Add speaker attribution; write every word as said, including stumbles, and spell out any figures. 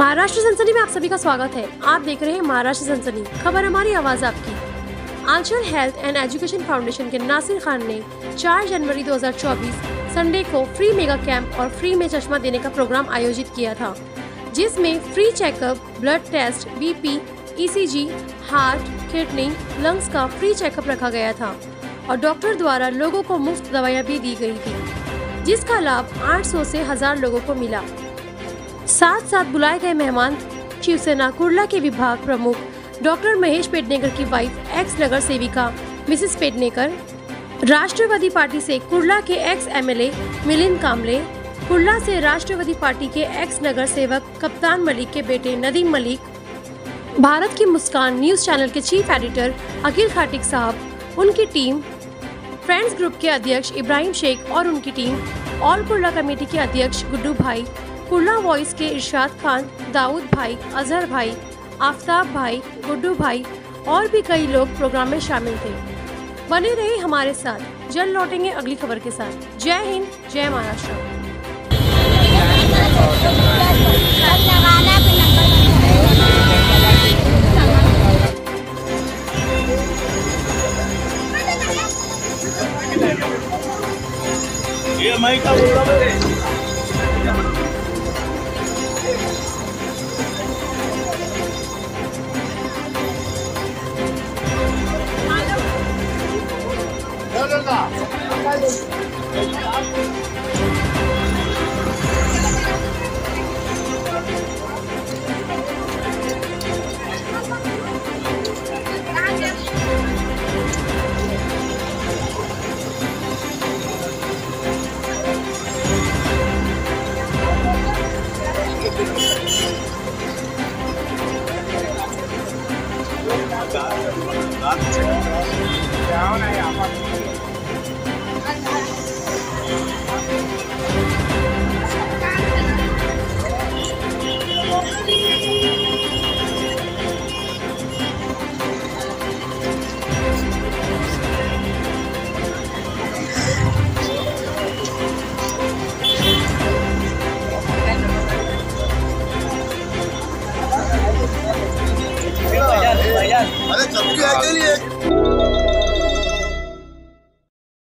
Speaker 1: महाराष्ट्र सनसनी में आप सभी का स्वागत है। आप देख रहे हैं महाराष्ट्र सनसनी, खबर हमारी आवाज आपकी। Aanchal health and education foundation के नासिर खान ने चार जनवरी दो हज़ार चौबीस संडे को फ्री मेगा कैंप और फ्री में चश्मा देने का प्रोग्राम आयोजित किया था, जिसमें free checkup, blood test, BP, ECG, heart, kidney, lungs का फ्री चेकअप रखा गया था और डॉक्टर द्वारा लोगों को मुफ्त दवाइयाँ भी दी गई थी, जिसका लाभ आठ सौ से हजार लोगों को मिला। साथ साथ बुलाए गए मेहमान शिवसेना कुर्ला के विभाग प्रमुख डॉक्टर महेश पेडनेकर की वाइफ एक्स नगर सेविका मिसेस पेडनेकर, राष्ट्रवादी पार्टी से कुर्ला के एक्स एमएलए मिलिंद कांबले, कुर्ला से राष्ट्रवादी पार्टी के एक्स नगर सेवक कप्तान मलिक के बेटे नदीम मलिक, भारत की मुस्कान न्यूज चैनल के चीफ एडिटर अखिल खाटिक साहब, उनकी टीम, फ्रेंड्स ग्रुप के अध्यक्ष इब्राहिम शेख और उनकी टीम, ऑल कुर्ला कमेटी के अध्यक्ष गुड्डू भाई, कुर्ला वॉइस के इरशाद खान, दाऊद भाई, अजहर भाई, आफ्ताब भाई, गुड्डू भाई और भी कई लोग प्रोग्राम में शामिल थे। बने रहे हमारे साथ, जल्द लौटेंगे अगली खबर के साथ। जय हिंद, जय महाराष्ट्र।
Speaker 2: ये माइक का बोल रहा है। क्या होना है यहाँ पर?